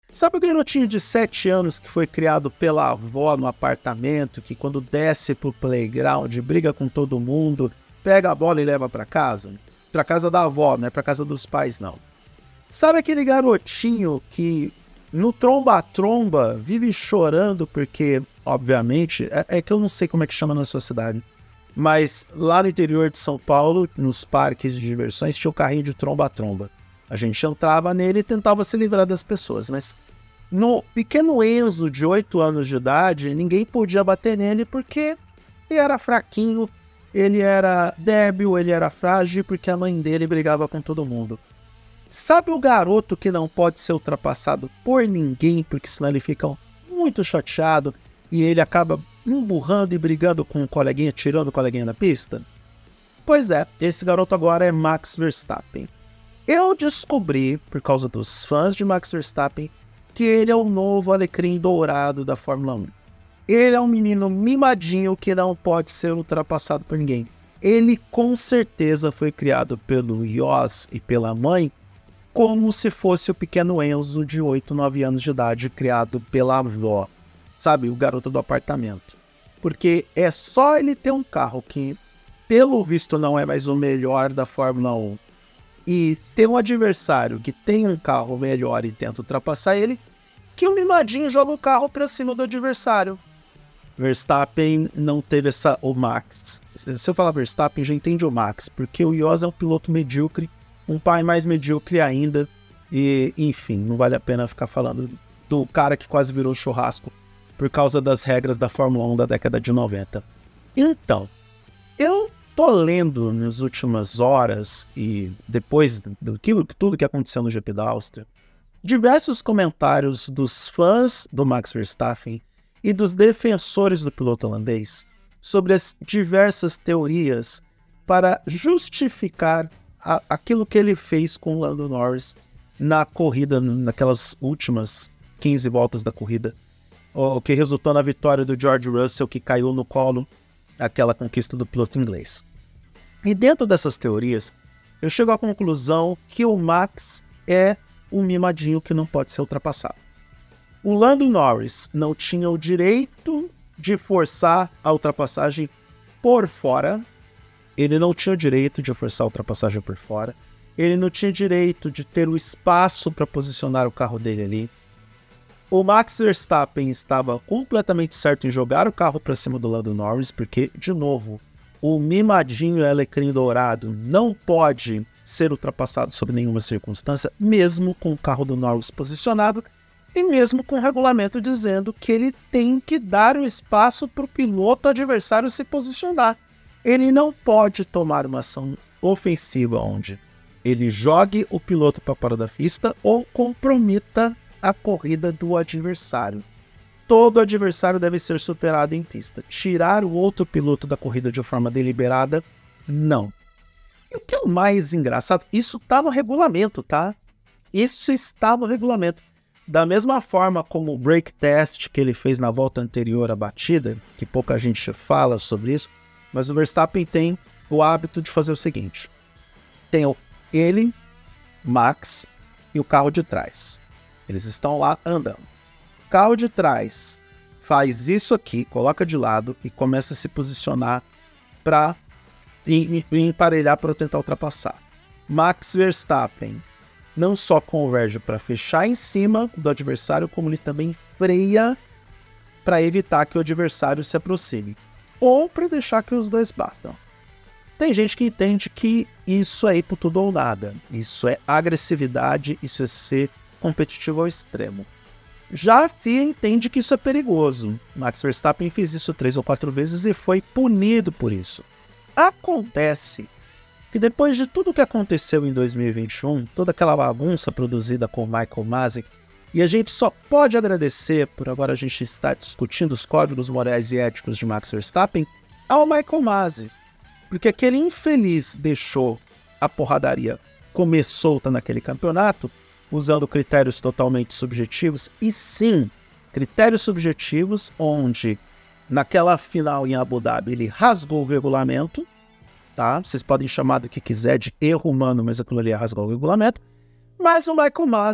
Sabe o garotinho de 7 anos que foi criado pela avó no apartamento, que quando desce pro playground, briga com todo mundo, pega a bola e leva pra casa? Pra casa da avó, não é pra casa dos pais, não. Sabe aquele garotinho que no tromba-tromba vive chorando porque, obviamente, é que eu não sei como é que chama na sua cidade, mas lá no interior de São Paulo, nos parques de diversões, tinha o carrinho de tromba-tromba. A gente entrava nele e tentava se livrar das pessoas, mas no pequeno Enzo de 8 anos de idade, ninguém podia bater nele porque ele era fraquinho, ele era débil, ele era frágil, porque a mãe dele brigava com todo mundo. Sabe o garoto que não pode ser ultrapassado por ninguém, porque senão ele fica muito chateado e ele acaba emburrando e brigando com o coleguinha, tirando o coleguinha da pista? Pois é, esse garoto agora é Max Verstappen. Eu descobri, por causa dos fãs de Max Verstappen, que ele é o novo alecrim dourado da Fórmula 1. Ele é um menino mimadinho que não pode ser ultrapassado por ninguém. Ele com certeza foi criado pelo Yoss e pela mãe como se fosse o pequeno Enzo de 8, 9 anos de idade criado pela avó. Sabe, o garoto do apartamento. Porque é só ele ter um carro que, pelo visto, não é mais o melhor da Fórmula 1, e ter um adversário que tem um carro melhor e tenta ultrapassar ele, que o mimadinho joga o carro para cima do adversário. Verstappen não teve o Max. Se eu falar Verstappen, já entende o Max, porque o Yoss é um piloto medíocre, um pai mais medíocre ainda, e enfim, não vale a pena ficar falando do cara que quase virou churrasco por causa das regras da Fórmula 1 da década de 90. Então, eu tô lendo nas últimas horas e depois tudo que aconteceu no GP da Áustria, diversos comentários dos fãs do Max Verstappen e dos defensores do piloto holandês sobre as diversas teorias para justificar aquilo que ele fez com o Lando Norris na corrida, naquelas últimas 15 voltas da corrida, o que resultou na vitória do George Russell, que caiu no colo aquela conquista do piloto inglês. E dentro dessas teorias, eu chego à conclusão que o Max é um mimadinho que não pode ser ultrapassado. O Lando Norris não tinha o direito de forçar a ultrapassagem por fora. Ele não tinha o direito de forçar a ultrapassagem por fora. Ele não tinha direito de ter o espaço para posicionar o carro dele ali. O Max Verstappen estava completamente certo em jogar o carro para cima do Lando Norris, porque, de novo, o mimadinho alecrim dourado não pode ser ultrapassado sob nenhuma circunstância, mesmo com o carro do Norris posicionado e mesmo com o regulamento dizendo que ele tem que dar o espaço para o piloto adversário se posicionar. Ele não pode tomar uma ação ofensiva onde ele jogue o piloto para fora da pista ou comprometa a corrida do adversário. Todo adversário deve ser superado em pista. Tirar o outro piloto da corrida de forma deliberada, não. E o que é o mais engraçado, isso está no regulamento, tá? Isso está no regulamento. Da mesma forma como o brake test que ele fez na volta anterior à batida, que pouca gente fala sobre isso, mas o Verstappen tem o hábito de fazer o seguinte. Tem ele, Max e o carro de trás. Eles estão lá andando. O carro de trás faz isso aqui, coloca de lado e começa a se posicionar para emparelhar para tentar ultrapassar. Max Verstappen não só converge para fechar em cima do adversário, como ele também freia para evitar que o adversário se aproxime. Ou para deixar que os dois batam. Tem gente que entende que isso é ir por tudo ou nada. Isso é agressividade, isso é ser competitivo ao extremo. Já a FIA entende que isso é perigoso. Max Verstappen fez isso 3 ou 4 vezes e foi punido por isso. Acontece que depois de tudo o que aconteceu em 2021, toda aquela bagunça produzida com o Michael Masi, e a gente só pode agradecer por agora a gente estar discutindo os códigos morais e éticos de Max Verstappen ao Michael Masi, porque aquele infeliz deixou a porradaria comer solta naquele campeonato, usando critérios totalmente subjetivos, e sim, critérios subjetivos onde naquela final em Abu Dhabi ele rasgou o regulamento, tá? Vocês podem chamar do que quiser de erro humano, mas aquilo ali é rasgar o regulamento. Mas o Michael Masi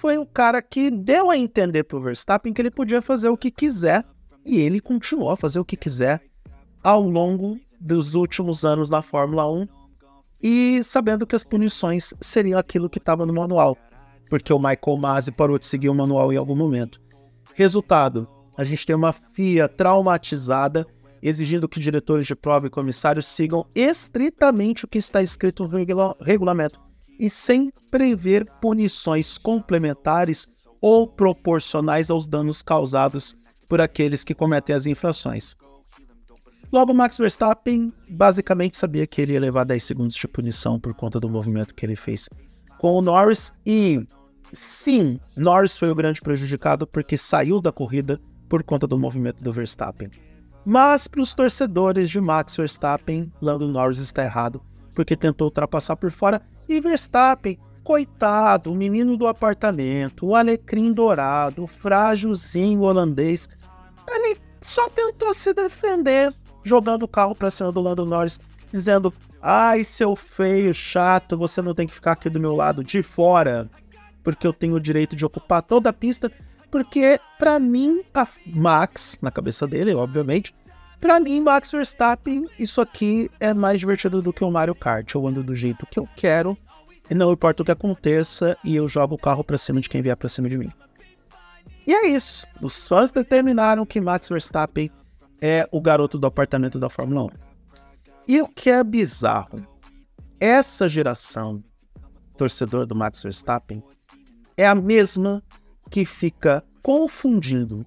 foi o cara que deu a entender pro Verstappen que ele podia fazer o que quiser, e ele continuou a fazer o que quiser ao longo dos últimos anos na Fórmula 1, e sabendo que as punições seriam aquilo que estava no manual, porque o Michael Masi parou de seguir o manual em algum momento. Resultado, a gente tem uma FIA traumatizada, exigindo que diretores de prova e comissários sigam estritamente o que está escrito no regulamento, e sem prever punições complementares ou proporcionais aos danos causados por aqueles que cometem as infrações. Logo, Max Verstappen basicamente sabia que ele ia levar 10 segundos de punição por conta do movimento que ele fez com o Norris, e sim, Norris foi o grande prejudicado porque saiu da corrida por conta do movimento do Verstappen. Mas para os torcedores de Max Verstappen, Lando Norris está errado, porque tentou ultrapassar por fora, e Verstappen, coitado, o menino do apartamento, o alecrim dourado, o frágilzinho holandês, ele só tentou se defender, jogando o carro para cima do Lando Norris, dizendo: ai, seu feio, chato, você não tem que ficar aqui do meu lado de fora, porque eu tenho o direito de ocupar toda a pista, porque pra mim, Max, na cabeça dele, obviamente, pra mim, Max Verstappen, isso aqui é mais divertido do que o Mario Kart. Eu ando do jeito que eu quero, e não importa o que aconteça, e eu jogo o carro pra cima de quem vier pra cima de mim. E é isso. Os fãs determinaram que Max Verstappen é o garoto do apartamento da Fórmula 1. E o que é bizarro, essa geração, torcedor do Max Verstappen, é a mesma que fica confundindo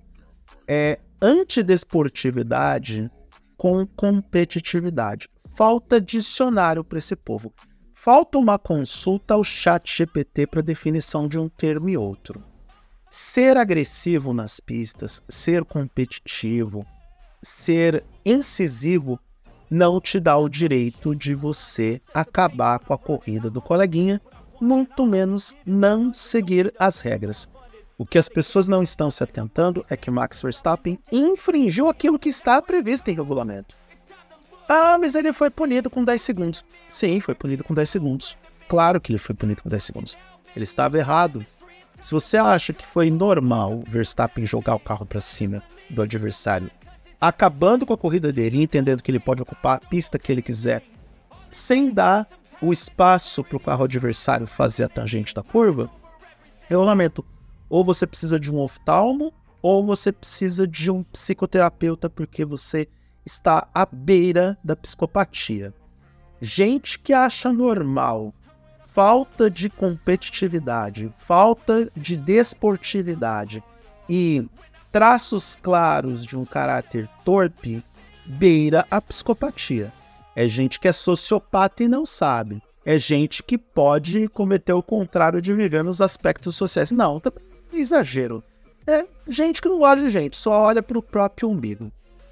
antidesportividade com competitividade. Falta dicionário para esse povo. Falta uma consulta ao ChatGPT para definição de um termo e outro. Ser agressivo nas pistas, ser competitivo, ser incisivo, não te dá o direito de você acabar com a corrida do coleguinha, muito menos não seguir as regras. O que as pessoas não estão se atentando é que Max Verstappen infringiu aquilo que está previsto em regulamento. Ah, mas ele foi punido com 10 segundos. Sim, foi punido com 10 segundos. Claro que ele foi punido com 10 segundos. Ele estava errado. Se você acha que foi normal Verstappen jogar o carro para cima do adversário, acabando com a corrida dele e entendendo que ele pode ocupar a pista que ele quiser, sem dar o espaço para o carro adversário fazer a tangente da curva, eu lamento. Ou você precisa de um oftalmo, ou você precisa de um psicoterapeuta, porque você está à beira da psicopatia. Gente que acha normal falta de competitividade, falta de desportividade e traços claros de um caráter torpe, beira a psicopatia. É gente que é sociopata e não sabe. É gente que pode cometer o contrário de viver nos aspectos sociais. Não, tá exagero. É gente que não gosta de gente, só olha para o próprio umbigo.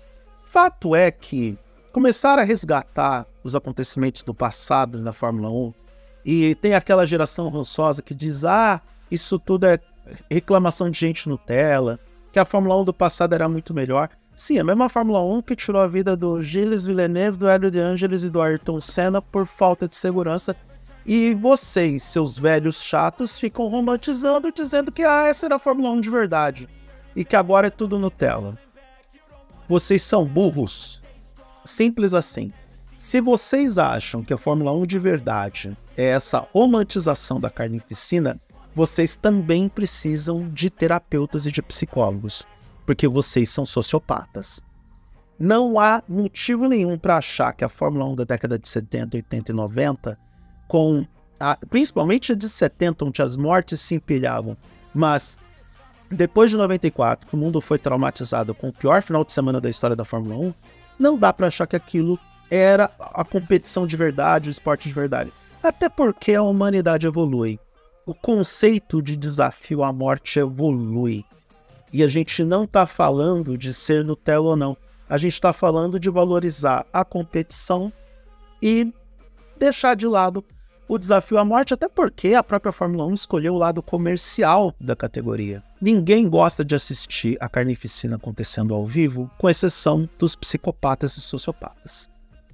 Fato é que começaram a resgatar os acontecimentos do passado na Fórmula 1 e tem aquela geração rançosa que diz: ah, isso tudo é reclamação de gente Nutella, que a Fórmula 1 do passado era muito melhor. Sim, a mesma Fórmula 1 que tirou a vida do Gilles Villeneuve, do Hélio de Angelis e do Ayrton Senna por falta de segurança. E vocês, seus velhos chatos, ficam romantizando, dizendo que essa era a Fórmula 1 de verdade e que agora é tudo Nutella. Vocês são burros. Simples assim. Se vocês acham que a Fórmula 1 de verdade é essa romantização da carnificina, vocês também precisam de terapeutas e de psicólogos, porque vocês são sociopatas. Não há motivo nenhum para achar que a Fórmula 1 da década de 70, 80 e 90, principalmente a de 70, onde as mortes se empilhavam, mas depois de 94, que o mundo foi traumatizado com o pior final de semana da história da Fórmula 1, não dá para achar que aquilo era a competição de verdade, o esporte de verdade. Até porque a humanidade evolui. O conceito de desafio à morte evolui. E a gente não está falando de ser Nutella ou não. A gente está falando de valorizar a competição e deixar de lado o desafio à morte, até porque a própria Fórmula 1 escolheu o lado comercial da categoria. Ninguém gosta de assistir a carnificina acontecendo ao vivo, com exceção dos psicopatas e sociopatas.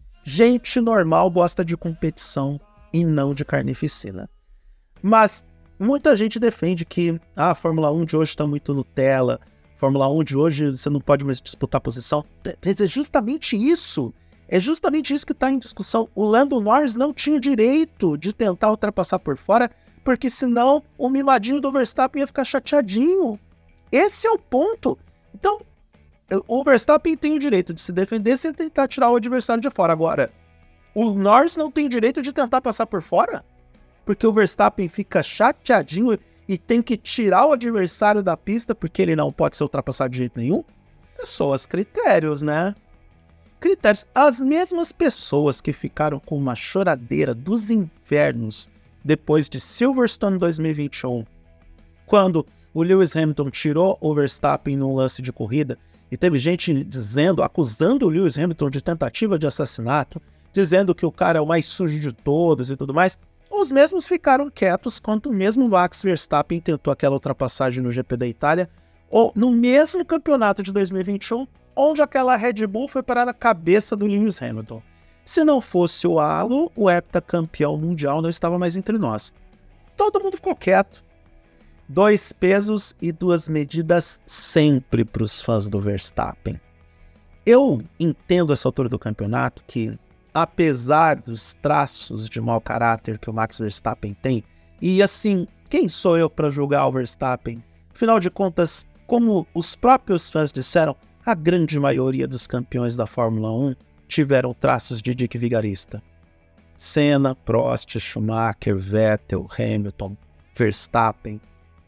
Gente normal gosta de competição e não de carnificina. Mas Muita gente defende que a Fórmula 1 de hoje está muito Nutella, Fórmula 1 de hoje você não pode mais disputar posição. Mas é justamente isso que está em discussão. O Lando Norris não tinha direito de tentar ultrapassar por fora, porque senão o mimadinho do Verstappen ia ficar chateadinho. Esse é o ponto. Então, o Verstappen tem o direito de se defender sem tentar tirar o adversário de fora. Agora, o Norris não tem o direito de tentar passar por fora? Porque o Verstappen fica chateadinho e tem que tirar o adversário da pista porque ele não pode ser ultrapassado de jeito nenhum? É só os critérios, né? Critérios. As mesmas pessoas que ficaram com uma choradeira dos infernos depois de Silverstone 2021, quando o Lewis Hamilton tirou o Verstappen num lance de corrida, e teve gente acusando o Lewis Hamilton de tentativa de assassinato, dizendo que o cara é o mais sujo de todos e tudo mais, os mesmos ficaram quietos quando o mesmo Max Verstappen tentou aquela ultrapassagem no GP da Itália, ou no mesmo campeonato de 2021, onde aquela Red Bull foi parar na cabeça do Lewis Hamilton. Se não fosse o halo, o heptacampeão mundial não estava mais entre nós. Todo mundo ficou quieto. 2 pesos e 2 medidas sempre para os fãs do Verstappen. Eu entendo essa altura do campeonato que, apesar dos traços de mau caráter que o Max Verstappen tem, e assim, quem sou eu para julgar o Verstappen? Afinal de contas, como os próprios fãs disseram, a grande maioria dos campeões da Fórmula 1 tiveram traços de Dick Vigarista. Senna, Prost, Schumacher, Vettel, Hamilton, Verstappen.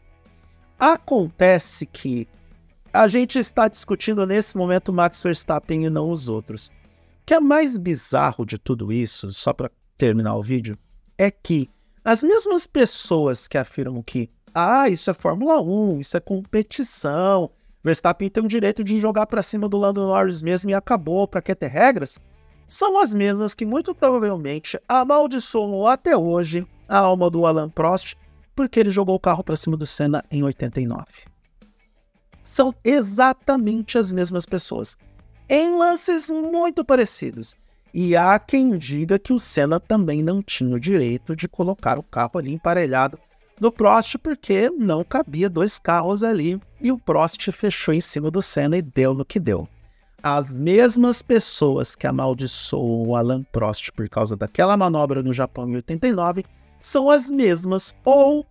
Acontece que a gente está discutindo nesse momento Max Verstappen e não os outros. O que é mais bizarro de tudo isso, só para terminar o vídeo, é que as mesmas pessoas que afirmam que isso é Fórmula 1, isso é competição, Verstappen tem o direito de jogar para cima do Lando Norris mesmo e acabou, para que ter regras, são as mesmas que muito provavelmente amaldiçoam até hoje a alma do Alain Prost, porque ele jogou o carro para cima do Senna em 89. São exatamente as mesmas pessoas, em lances muito parecidos. E há quem diga que o Senna também não tinha o direito de colocar o carro ali emparelhado do Prost, porque não cabia 2 carros ali, e o Prost fechou em cima do Senna e deu no que deu. As mesmas pessoas que amaldiçoam o Alain Prost por causa daquela manobra no Japão em 89, são as mesmas, ou,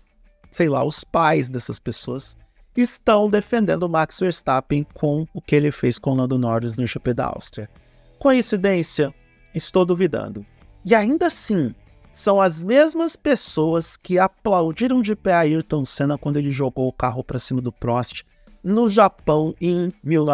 sei lá, os pais dessas pessoas, estão defendendo o Max Verstappen com o que ele fez com o Lando Norris no GP da Áustria. Coincidência? Estou duvidando. E ainda assim, são as mesmas pessoas que aplaudiram de pé a Ayrton Senna quando ele jogou o carro para cima do Prost no Japão em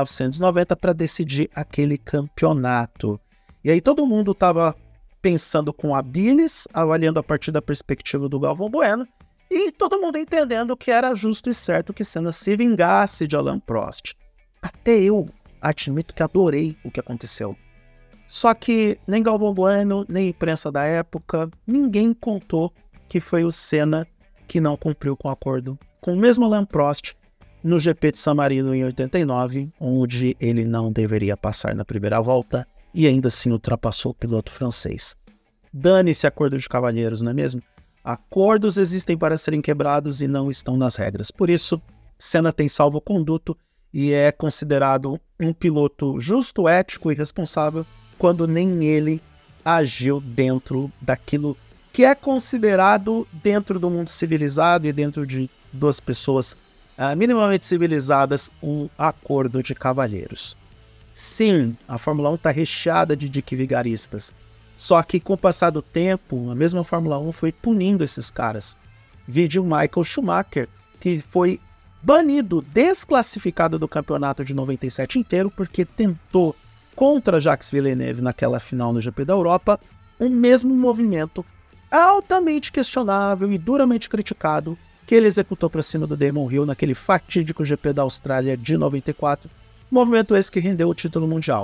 1990 para decidir aquele campeonato. E aí todo mundo estava pensando com a bilis, avaliando a partir da perspectiva do Galvão Bueno, e todo mundo entendendo que era justo e certo que Senna se vingasse de Alain Prost. Até eu admito que adorei o que aconteceu. Só que nem Galvão Bueno, nem a imprensa da época, ninguém contou que foi o Senna que não cumpriu com o acordo com o mesmo Alain Prost no GP de San Marino em 89, onde ele não deveria passar na primeira volta e ainda assim ultrapassou o piloto francês. Dane-se acordo de cavalheiros, não é mesmo? Acordos existem para serem quebrados e não estão nas regras. Por isso, Senna tem salvo-conduto e é considerado um piloto justo, ético e responsável quando nem ele agiu dentro daquilo que é considerado, dentro do mundo civilizado e dentro de 2 pessoas minimamente civilizadas, um acordo de cavalheiros. Sim, a Fórmula 1 está recheada de Dick Vigaristas. Só que com o passar do tempo, a mesma Fórmula 1 foi punindo esses caras. Vide o Michael Schumacher, que foi banido, desclassificado do campeonato de 97 inteiro, porque tentou, contra Jacques Villeneuve naquela final no GP da Europa, o mesmo movimento altamente questionável e duramente criticado que ele executou para cima do Damon Hill naquele fatídico GP da Austrália de 94, movimento esse que rendeu o título mundial.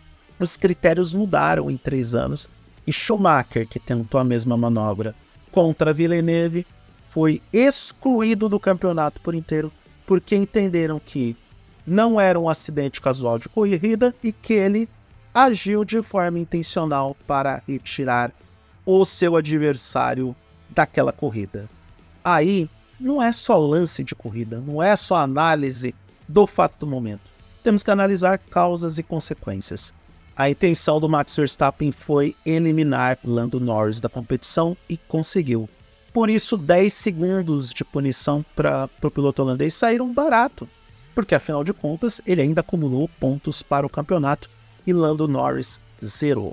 Os critérios mudaram em 3 anos e Schumacher, que tentou a mesma manobra contra Villeneuve, foi excluído do campeonato por inteiro porque entenderam que não era um acidente casual de corrida e que ele agiu de forma intencional para retirar o seu adversário daquela corrida. aí não é só lance de corrida, não é só análise do fato do momento. Temos que analisar causas e consequências. A intenção do Max Verstappen foi eliminar Lando Norris da competição e conseguiu. Por isso, 10 segundos de punição para o piloto holandês saíram barato, porque afinal de contas ele ainda acumulou pontos para o campeonato e Lando Norris zerou.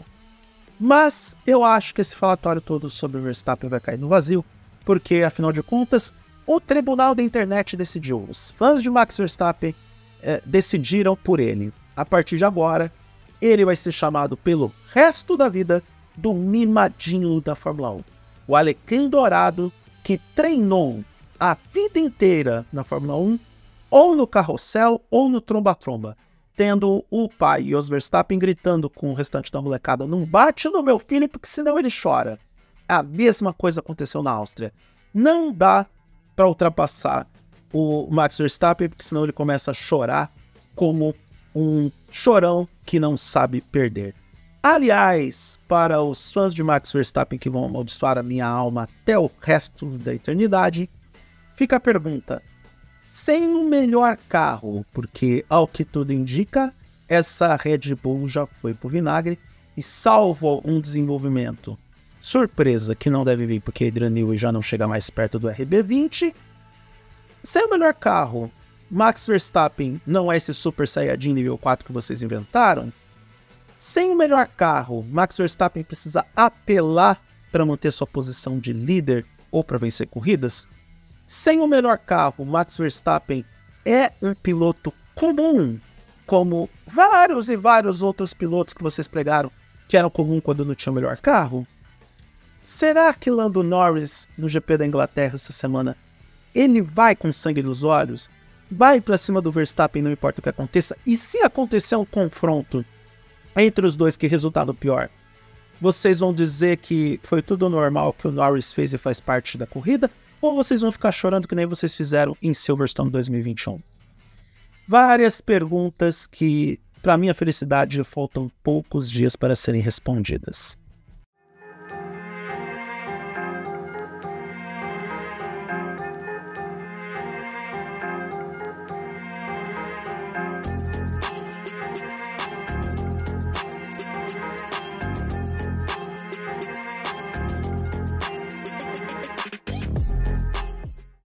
Mas eu acho que esse falatório todo sobre o Verstappen vai cair no vazio, porque afinal de contas o tribunal da internet decidiu. Os fãs de Max Verstappen decidiram por ele. A partir de agora, ele vai ser chamado pelo resto da vida do mimadinho da Fórmula 1. O alecrim dourado que treinou a vida inteira na Fórmula 1, ou no carrossel, ou no tromba-tromba, tendo o pai, Jos Verstappen, gritando com o restante da molecada: não bate no meu filho porque senão ele chora. A mesma coisa aconteceu na Áustria. Não dá para ultrapassar o Max Verstappen, porque senão ele começa a chorar como um chorão que não sabe perder. Aliás, para os fãs de Max Verstappen que vão amaldiçoar a minha alma até o resto da eternidade, fica a pergunta: sem o melhor carro, porque ao que tudo indica, essa Red Bull já foi pro vinagre, e salvo um desenvolvimento surpresa que não deve vir porque Adrian Newey já não chega mais perto do RB20, sem o melhor carro, Max Verstappen não é esse Super Saiyajin nível 4 que vocês inventaram? Sem o melhor carro, Max Verstappen precisa apelar para manter sua posição de líder ou para vencer corridas? Sem o melhor carro, Max Verstappen é um piloto comum, como vários e vários outros pilotos que vocês pregaram que eram comum quando não tinha o melhor carro? Será que Lando Norris, no GP da Inglaterra essa semana, ele vai com sangue nos olhos? Vai para cima do Verstappen, não importa o que aconteça? E se acontecer um confronto entre os dois, que resultado pior? Vocês vão dizer que foi tudo normal que o Norris fez e faz parte da corrida? Ou vocês vão ficar chorando que nem vocês fizeram em Silverstone 2021? Várias perguntas que, para minha felicidade, faltam poucos dias para serem respondidas.